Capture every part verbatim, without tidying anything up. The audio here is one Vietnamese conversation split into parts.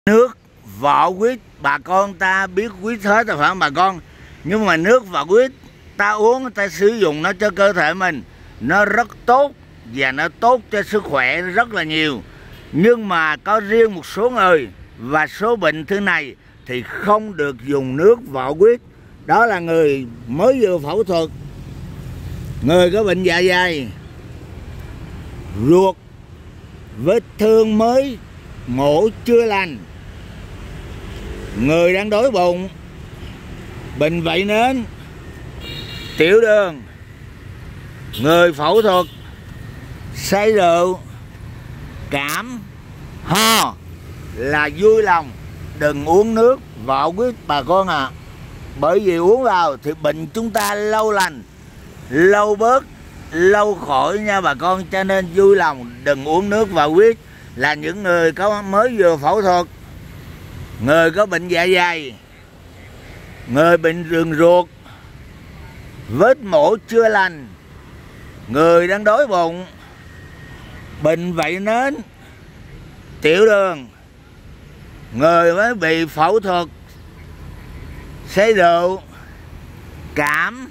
Nước vỏ quýt bà con ta biết quýt hết rồi phải không bà con? Nhưng mà nước vỏ quýt ta uống, ta sử dụng nó cho cơ thể mình, nó rất tốt và nó tốt cho sức khỏe rất là nhiều. Nhưng mà có riêng một số người và số bệnh thứ này thì không được dùng nước vỏ quýt. Đó là người mới vừa phẫu thuật, người có bệnh dạ dày, ruột, vết thương mới mổ chưa lành, người đang đói bụng, bệnh vẩy nến, tiểu đường, người phẫu thuật, say rượu, cảm, ho là vui lòng đừng uống nước vỏ quýt bà con ạ. À. Bởi vì uống vào thì bệnh chúng ta lâu lành, lâu bớt, lâu khỏi nha bà con. Cho nên vui lòng đừng uống nước vỏ quýt. Là những người có mới vừa phẫu thuật, người có bệnh dạ dày, người bệnh đường ruột, vết mổ chưa lành, người đang đói bụng, bệnh vẩy nến, tiểu đường, người mới bị phẫu thuật, say rượu, cảm,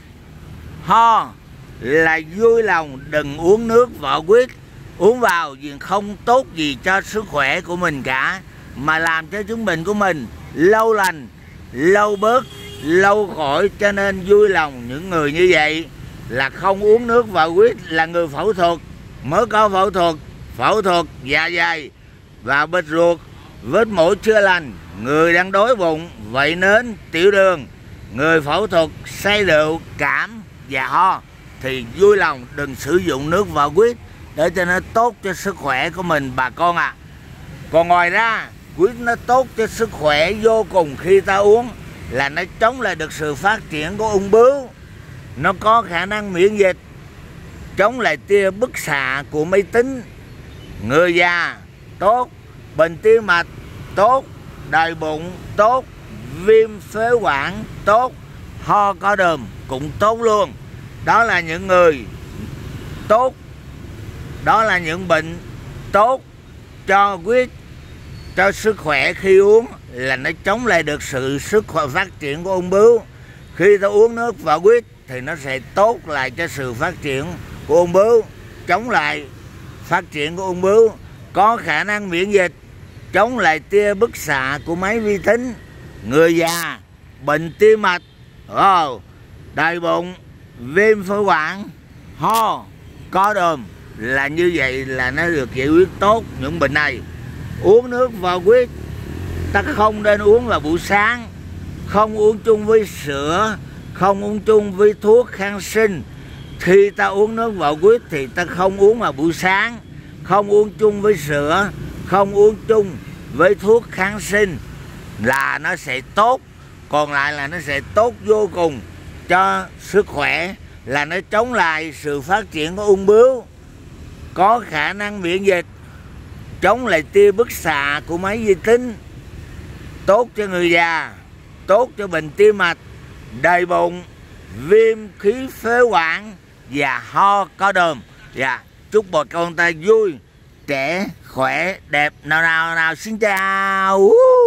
ho là vui lòng đừng uống nước vỏ quýt. Uống vào vì không tốt gì cho sức khỏe của mình cả, mà làm cho chứng bệnh của mình lâu lành, lâu bớt, lâu khỏi. Cho nên vui lòng những người như vậy là không uống nước vỏ quýt. Là người phẫu thuật, mới có phẫu thuật, phẫu thuật dạ dày và bết ruột, vết mổ chưa lành, người đang đói bụng, vẩy nến, tiểu đường, người phẫu thuật, say rượu, cảm và ho thì vui lòng đừng sử dụng nước vỏ quýt để cho nó tốt cho sức khỏe của mình bà con ạ. À. Còn ngoài ra quýt nó tốt cho sức khỏe vô cùng. Khi ta uống là nó chống lại được sự phát triển của ung bướu, nó có khả năng miễn dịch, chống lại tia bức xạ của máy tính, người già tốt, bệnh tim mạch tốt, đầy bụng tốt, viêm phế quản tốt, ho có đờm cũng tốt luôn. Đó là những người tốt, đó là những bệnh tốt cho quýt, cho sức khỏe. Khi uống là nó chống lại được sự sức khỏe phát triển của ung bướu. Khi ta uống nước vỏ quýt thì nó sẽ tốt lại cho sự phát triển của ung bướu, chống lại phát triển của ung bướu, có khả năng miễn dịch, chống lại tia bức xạ của máy vi tính, người già, bệnh tim mạch, oh, đầy bụng, viêm phế quản, ho, có đờm là như vậy là nó được giải quyết tốt những bệnh này. Uống nước vỏ quýt ta không nên uống vào buổi sáng, không uống chung với sữa, không uống chung với thuốc kháng sinh. Khi ta uống nước vỏ quýt thì ta không uống vào buổi sáng, không uống chung với sữa, không uống chung với thuốc kháng sinh là nó sẽ tốt. Còn lại là nó sẽ tốt vô cùng cho sức khỏe, là nó chống lại sự phát triển của ung bướu, có khả năng miễn dịch, chống lại tia bức xạ của máy vi tính, tốt cho người già, tốt cho bệnh tim mạch, đầy bụng, viêm khí phế quản và ho có đờm. Dạ, chúc bà con ta vui, trẻ, khỏe, đẹp. Nào nào nào, xin chào.